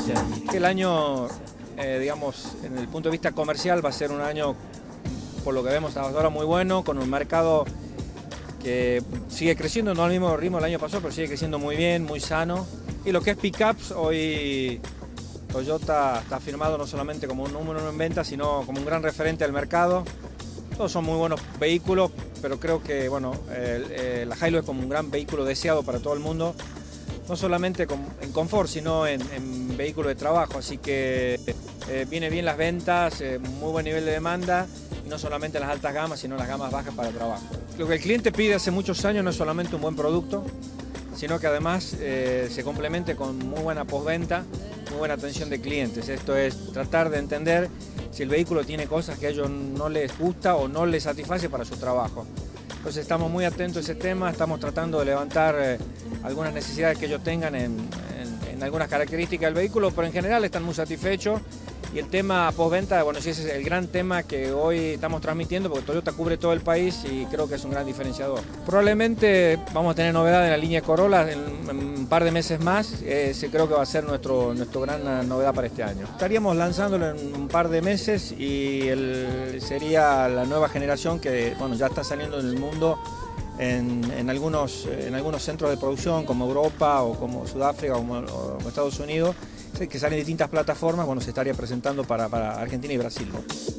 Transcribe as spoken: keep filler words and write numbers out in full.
El año, eh, digamos, en el punto de vista comercial va a ser un año, por lo que vemos hasta ahora, muy bueno, con un mercado que sigue creciendo, no al mismo ritmo del año pasado, pero sigue creciendo muy bien, muy sano. Y lo que es pickups, hoy Toyota está firmado no solamente como un número uno en venta, sino como un gran referente del mercado. Todos son muy buenos vehículos, pero creo que bueno, el, el, la Hilux es como un gran vehículo deseado para todo el mundo, no solamente con, en confort, sino en, en vehículos de trabajo. Así que eh, viene bien las ventas, eh, muy buen nivel de demanda, y no solamente en las altas gamas, sino en las gamas bajas para trabajo. Lo que el cliente pide hace muchos años no es solamente un buen producto, sino que además eh, se complemente con muy buena postventa, muy buena atención de clientes. Esto es tratar de entender si el vehículo tiene cosas que a ellos no les gusta o no les satisface para su trabajo. Entonces estamos muy atentos a ese tema, estamos tratando de levantar eh, algunas necesidades que ellos tengan en, en, en algunas características del vehículo, pero en general están muy satisfechos. Y el tema postventa, bueno, sí, ese es el gran tema que hoy estamos transmitiendo, porque Toyota cubre todo el país y creo que es un gran diferenciador. Probablemente vamos a tener novedades en la línea Corolla en, en un par de meses más. Ese creo que va a ser nuestro, nuestro gran novedad para este año. Estaríamos lanzándolo en un par de meses y el, sería la nueva generación que bueno, ya está saliendo en el mundo en, en, algunos, en algunos centros de producción como Europa o como Sudáfrica o como, o como Estados Unidos, que salen distintas plataformas. Bueno, se estaría presentando para, para Argentina y Brasil, ¿no?